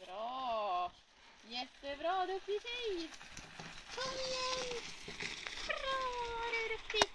Bra! Jättebra, duktig tjej! Kom igen! Bra, du är duktig!